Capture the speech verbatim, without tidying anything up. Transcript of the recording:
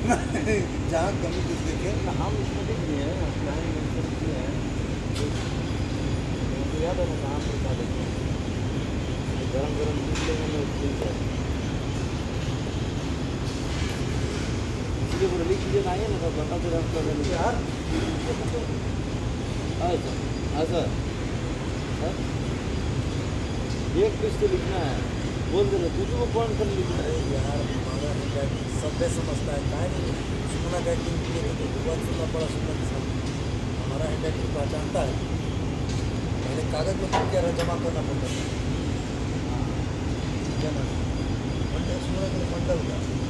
जहाँ कमी कुछ देखे हम इसमें लिख दिए हैं, क्लाइंट मेंशन किए हैं, तो याद है ना कहाँ पर था देखें, गरम गरम दूध लेंगे तो ठीक है, इसलिए वो रिलीज चीज़ें ना आइए ना तो बता दे रहा हूँ यार। अच्छा अच्छा एक पीस तो लिखना है, बोल दे रहे तुझे वो कौन कर लिखना है यार। हमारा हैंड सब समझता है कहाँ नहीं सुनना का एक्टिंग के लिए तो बहुत सुनना पड़ा सुनना के साथ हमारा हैंड एक्टिंग पहचानता है। पहले कागज में क्या रहा जमा करना पड़ता है, क्या ना मंडल सुनना के मंडल का